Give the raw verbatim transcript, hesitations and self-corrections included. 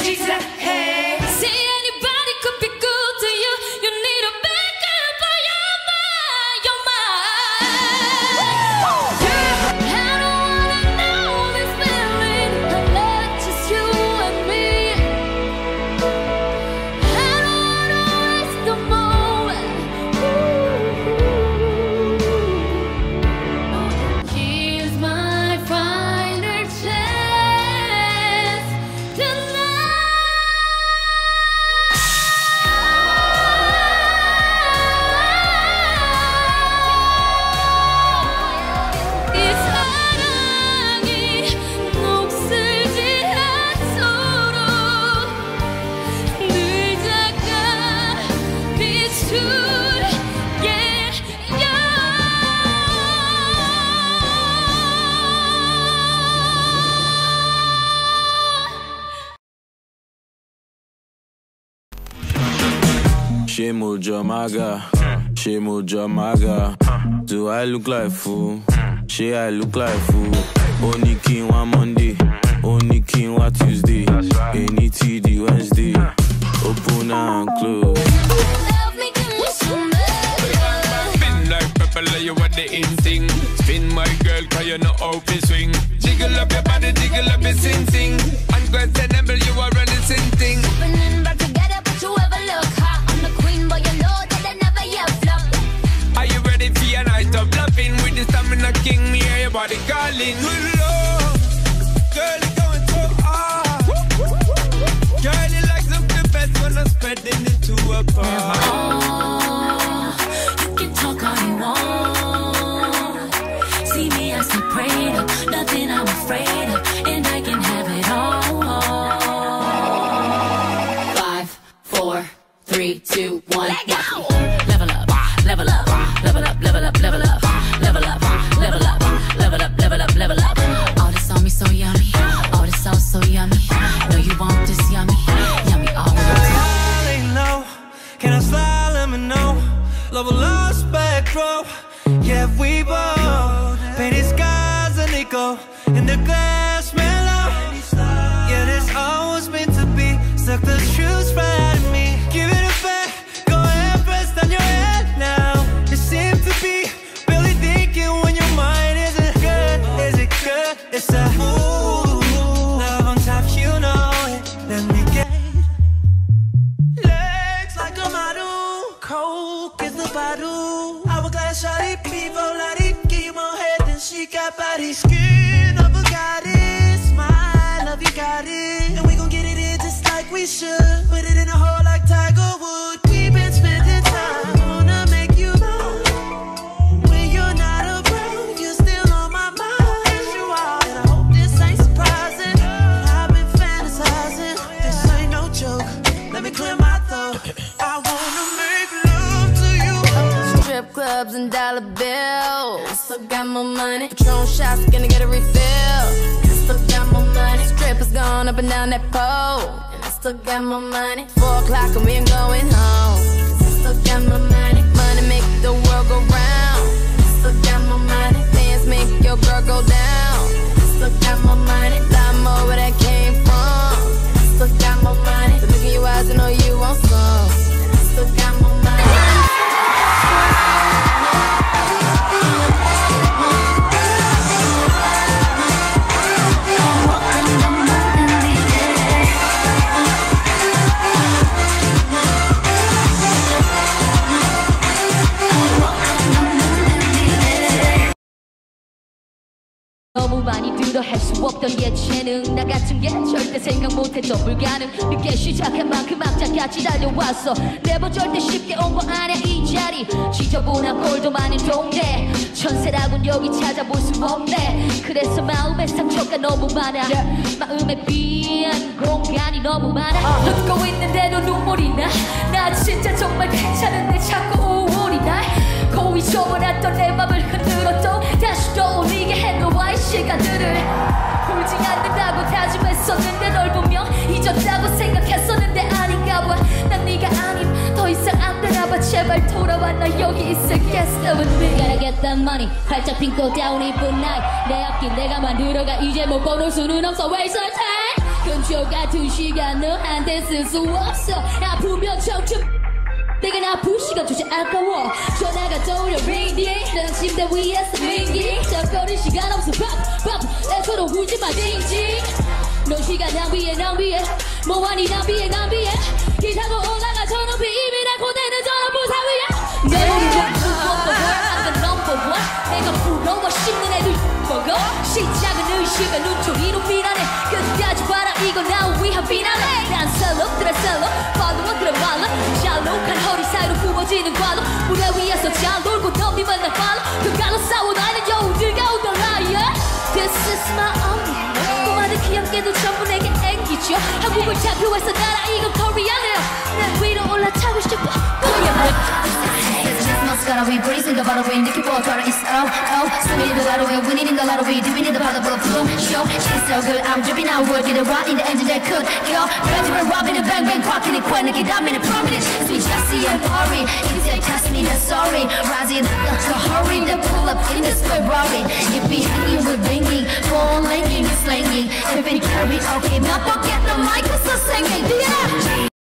지사해. See anybody could be good to you. You need a backup for your mind, your mind. Yeah. I don't wanna know this feeling unless just you and me. I don't wanna waste the moment. Ooh. Here's my final chance tonight. 이 사랑이 녹슬지 않도록 늘 작아 비출게 She moved your maga, she moved your maga. Do I look like fool? She I look like fool. Only king one Monday, only king one Tuesday. Any T D Wednesday, open and close. Love me, give me some love. Spin like pepper, you what the in thing. Spin my girl, cause you know how to swing. Jiggle up your body, jiggle up your sing sing. Unquestionable, you are running sing thing. Spinning back together, but you ever look hot. I'm the queen, but you know that I never yet flop. Are you ready for your night of loving? With the stamina king, me hear your body calling. Good lord, girl, you going so hard. Girl, you like some the best when I'm spreading it to a bar. You can talk all you want. See me as the prey of nothing I'm afraid of, and I can have it all. Five, four, three, two, one. Let go. Level up, level up, level up, level up, level up, level up, level up, level up, level up, level up. All this on me so yummy, all this sauce so yummy. Know you want this yummy, yummy all the time. Laying low, can I slide? Let me know. Love a lost spectrum. Yeah, we both painted skies and they go in the glass mellow. Yeah, this always meant to be. Suck the truth right out of me. Give it a back, go ahead, press down your head now. It seems to be barely thinking when your mind isn't good. Is it good? It's a ooh, love on top, you know it. Let me get legs like a model, coke is the bottle. Hourglass shawty, people like it. Give you more head than she got body. Skin of a goddess, my love, you got it. And we gon' get it in just like we should. Put it in a hole like Tiger Wood. We've been spending time, wanna make you mine. When you're not around, you're still on my mind. Yes, you are. And I hope this ain't surprising. I've been fantasizing, this ain't no joke. Let me clear my throat. I wanna make love to you. Strip clubs and dollar bills. Still got more money. Patron shots, gonna get a refill. Still got more money. Strippers gone up and down that pole. And I still got more money. Four o'clock and we ain't going home. Cause I still got more money. Money make the world go round. I still got more money. Dance make your girl go down. I still got more money. Lot more where that came from. I still got more money. But look in your eyes, I know you want some. And I still got more money. 너무 많이 들어 할 수 없던 예체능 나 같은 게 절대 생각 못했던 불가능 늦게 시작한 만큼 악자까지 달려왔어 내버 절대 쉽게 온 거 아냐 이 자리 지저분한 꼴도 많은 동네 천세라곤 여기 찾아볼 수 없네 그래서 마음의 상처가 너무 많아 yeah. 마음에 비한 공간이 너무 많아 uh. 웃고 있는데도 눈물이 나 나 진짜 정말 괜찮은데 자꾸 우울이 날 고이 접어놨던 내 맘을 흔들어도 다시 떠올리게 해 너와의 시간들을 울지 않는다고 다짐했었는데 널 보며 잊었다고 생각했었는데 아닌가 봐 난 네가 아님 더 이상 안 되나 봐 제발 돌아와 나 여기 있을겠어 with me Gotta get that money 활짝 핀 꽃다운 이쁜 나이 내 앞길 내가 만들어가 이제 못 걸을 수는 없어 waste our time 근처 한결 같은 시간 너한테 쓸 수 없어 아프면 청춘 내가 나쁜 시간 조차 아까워 전화가 떠오려 링딩 난 침대 위에서 링딩 잠거릴 시간 없어 밥밥 애처로 울지마 징징 너 시간 낭비해 낭비해 뭐하니 낭비해 낭비해 길 타고 올라가 저 높이 이미 내 고대는 저 높은 사위야 내 우리 원투 I'm the number one 내가 부러워 씹는 애들 먹어 시작은 의심에 눈초리로 미나네 끝까지 봐라 이거 나 위한 비난해 난 셀럽들의 셀럽 팔로워들의 말로 잘록한 허리 사이로 구워지는 과로 무대 위에서 잘 놀고 덤비면 나 팔로 그가로 싸워 나는 여우들과 오던 라이어 This is my own 꼬마들 귀엽게도 전부 내게 앵기죠 한국을 대표해서 나라 이건 코리아네요 난 위로 올라타고 싶어 Gotta breezing the lottery, Nicky Ball, try to it's oh, oh. Swimming in the lottery, winning in the lottery, dipping in the pot of a flow show. She's so good, I'm dripping out, working it right in the engine that could go. Benjamin robbing the bang bang, crocking it, quitting it, I'm in a prominence. Sweet Jessie and Corey, if they test me, then sorry. Rising up, so hurry, then pull up in the Ferrari. If we hanging, we're banging, phone linking, slanging. If it carry, okay, not forget the mic, it's a singing, yeah.